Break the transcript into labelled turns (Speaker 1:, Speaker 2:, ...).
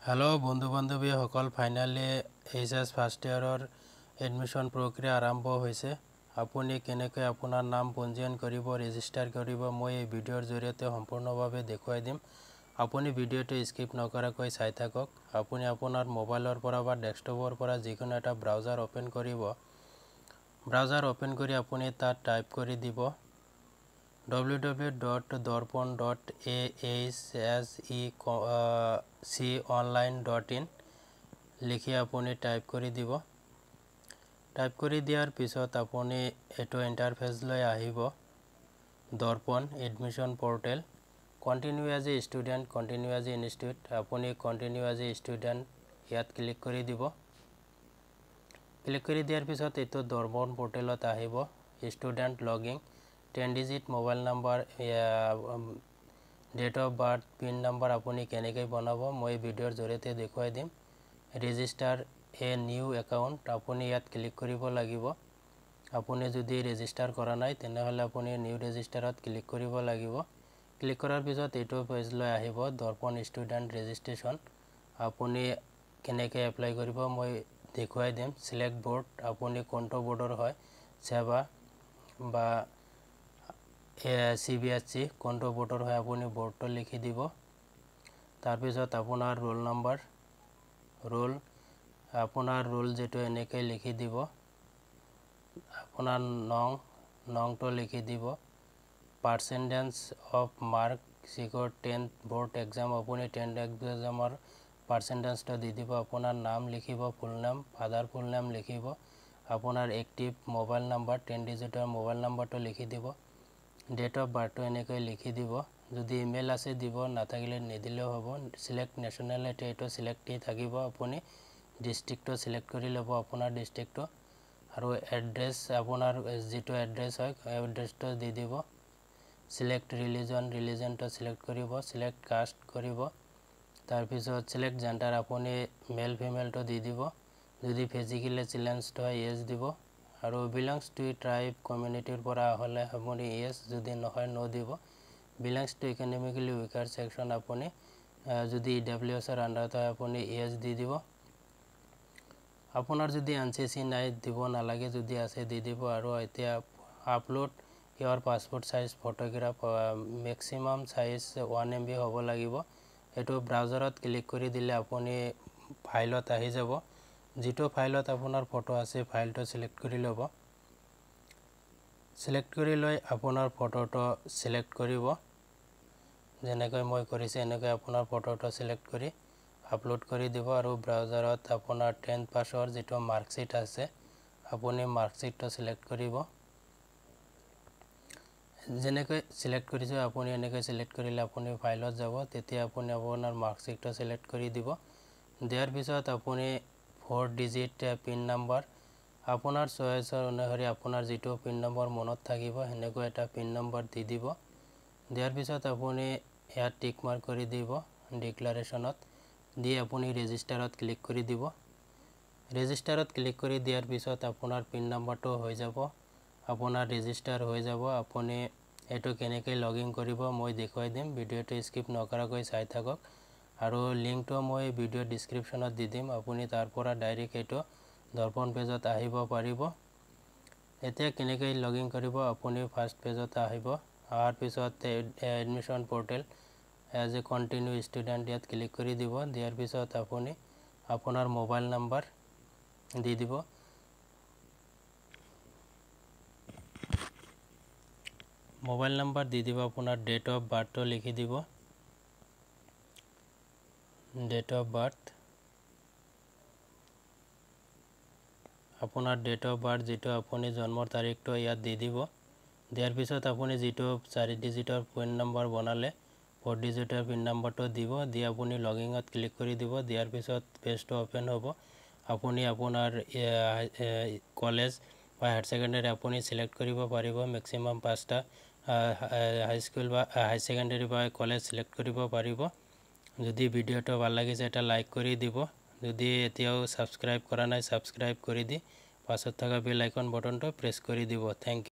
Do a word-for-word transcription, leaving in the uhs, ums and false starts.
Speaker 1: Hello बंधु बान्धवी सकल फाइनाली एच एस फार्स्ट इयरर एडमिशन प्रक्रिया आरम्भ होइसे। आपुनि केनेके आपुनार नाम पंजीयन करिब रेजिस्टार करिब मैं এই ভিডিওৰ জৰিয়তে সম্পূৰ্ণভাৱে দেখুৱাই দিম। आपुनि ভিডিওটো স্কিপ নকৰাকৈ চাই থাকক। आपुनि आपुनार मोबाइলৰ পৰা বা ডেস্কটপৰ পৰা যিকোনো এটা ব্ৰাউজাৰ ওপেন কৰিব। ব্ৰাউজাৰ ওপেন কৰি आपुनि তাত টাইপ কৰি দিব w w w dot dorpon dot a h s e c online dot in লিখি आपुनि टाइप কৰি দিব। टाइप কৰি দিয়াৰ পিছত आपुनि এটো ইন্টাৰফেস লৈ আহিব। Darpan admission portal continue as a student continue as a institute आपुनि কন্টিনিউ এজ এ ষ্টুডেন্ট ইয়াত ক্লিক কৰি দিব। ক্লিক কৰি দিয়াৰ পিছত এটো দৰ্পণ পোৰ্টেলত আহিব। Student logging ten digit mobile number date of birth pin number आपुनि केनेके बनाब मैं भिडिओर जरियते देखुवाई दिम। रेजिस्टार ए निउ एकाउंट आपुनि यात क्लिक करिब लागिब। आपुनि जदि रेजिस्टार करा नाइ तेनेहले आपुनि निउ रेजिस्टारत क्लिक करिब लागिब। क्लिक करार पिছত एटो पेज লৈ আহিব दर्पण स्टूडेंट रेजिस्ट्रेशन आपुनि केनेके एप्लाई करिब मैं देखुवाई दिम। सिलेक्ट बोर्ड आपुनि कोनটো बोर्डर হয় सेवा बा सी बी एस सी कोनটো बोर्डर है आपुनि बोर्डটো लिखि দিব। तार पिছত आपुनार रोल नम्बर रोल आपुनार रोल जेটো এনেকে लिखि দিব। आपुनार नং नংটো लिखि দিব। Percentage of mark secure tenth board exam आपुनि टेंथ एग्जाমৰ पार्सेंटेजটো দি দিব। आपुनार नाम लिखिब फुल नाम फादर फुल नाम लिखिब। आपुनार एक्टिव मोबाइल नम्बर टेन डिजिटर मोबाइल नम्बरটো लिखि দিব। डेट ऑफ बार्थ तो এনেকে লিখি দিব। যদি ইমেল আছে দিব নাথাকিলে নিদিলেও হ'ব। সিলেক্ট ন্যাশনালিটি এটো সিলেক্ট থাকিব। आपुनि डिस्ट्रिक्टটো सिलेक्ट কৰি লব আপোনাৰ ডিস্ট্ৰিক্টটো আৰু এড্ৰেছ আপোনাৰ যেটো এড্ৰেছ হয় এড্ৰেছটো দি দিব। সিলেক্ট ৰিলিজন ৰিলিজনটো সিলেক্ট কৰিব। সিলেক্ট কাষ্ট কৰিব। তাৰ পিছত সিলেক্ট জেন্ডাৰ আপুনি মেল ফিমেলটো দি দিব। যদি ফিজিক্যালি চ্যালেঞ্জড হয় এজ দিব আৰু বিলংস টু ট্রাইব কমিউনিটিৰ পৰা হলে আপুনি এজ যদি নহয় নো দিব। Belongs to economically weaker section আপুনি যদি ডব্লিউ এছ এর আন্ডাৰত হয় আপুনি এজ দি দিব। আপোনাৰ যদি এনসিসি নাই দিব নালাগে যদি আছে দি দিব আৰু এতিয়া upload your passport size photograph maximum size one M B হ'ব লাগিব। এটো ব্রাউজারত ক্লিক কৰি দিলে আপুনি ফাইলত আহি যাব। যেটো ফাইলত আপোনাৰ ফটো আছে ফাইলটো সিলেক্ট কৰি লব। সিলেক্ট কৰি লৈ আপোনাৰ ফটোটো সিলেক্ট কৰিব। যেনেকৈ মই কৰিছে এনেকৈ আপোনাৰ ফটোটো সিলেক্ট কৰি আপলোড কৰি দিব আৰু ব্রাউজারত আপোনাৰ টেন্থ পাছৰ যেটো মার্কশিট আছে আপুনি মার্কশিটটো সিলেক্ট কৰিব। যেনেকৈ সিলেক্ট কৰিছে আপুনি এনেকৈ সিলেক্ট কৰিলে আপুনি ফাইলত যাব তেতিয়া আপুনি আপোনাৰ মার্কশিটটো সিলেক্ট কৰি দিব। দিয়াৰ পিছত আপুনি ফ'ৰ ডিজিট পিন নাম্বাৰ আপোনাৰ চয়েসৰ অনুসৰি আপোনাৰ যেটো পিন নম্বৰ মনত থাকিব হেনেকৈ এটা পিন নম্বৰ দি দিব। দিয়াৰ পিছত আপুনি ইয়াত টিক মাৰ্ক কৰি দিব ডিক্লাৰেশনত দি আপুনি ৰেজিষ্টাৰত ক্লিক কৰি দিব। ৰেজিষ্টাৰত ক্লিক কৰি দিয়াৰ পিছত আপোনাৰ পিন নম্বৰটো হৈ যাব। আপোনাৰ ৰেজিষ্টাৰ হৈ যাব। আপুনি এটো কেনেকৈ লগইন কৰিব মই দেখুৱাই দিম। ভিডিওটো স্কিপ নকৰাকৈ চাই থাকক আৰু লিংকটো মই ভিডিও ডেসক্ৰিপশনত দি দিম। আপুনি তাৰ পৰা ডাইৰেক্ট এটো দৰ্পণ পেজত আহিব পাৰিব। এতিয়া কেনেকৈ লগইন কৰিব আপুনি ফাৰ্স্ট পেজত আহিব। আহাৰ পিছত admission portal as a continue student ইয়াত ক্লিক কৰি দিব। দিয়াৰ পিছত আপুনি আপোনাৰ মোবাইল নাম্বাৰ দি দিব। মোবাইল নাম্বাৰ দি দিব। আপোনাৰ ডেট অফ বাৰ্থটো লিখি দিব। ডেট অফ বাৰ্থ আপোনাৰ ডেট অফ বাৰ্থ যেটো আপুনি জন্মৰ তাৰিখটো ইয়াত দি দিব। দিয়াৰ পিছত আপুনি যেটো চাৰি ডিজিটৰ পিন নম্বৰ বনালে ফ'ৰ ডিজিটৰ পিন নম্বৰটো দিব। দি আপুনি লগইনত ক্লিক কৰি দিব। দিয়াৰ পিছত পেজটো ওপেন হ'ব। আপুনি আপোনাৰ কলেজ বা হায়াৰ সেকেন্ডাৰী আপুনি সিলেক্ট কৰিব পাৰিব। ম্যাক্সিমাম পাঁচটা হাই স্কুল বা হাই সেকেন্ডাৰী বা কলেজ সিলেক্ট কৰিব পাৰিব। যদি ভিডিওটো ভাল লাগিছে এটা লাইক কৰি দিব। যদি এতিয়াও সাবস্ক্রাইব কৰা নাই সাবস্ক্রাইব কৰি দি পাছত থকা বেল আইকন বটনটো প্ৰেছ কৰি দিব। Thank U.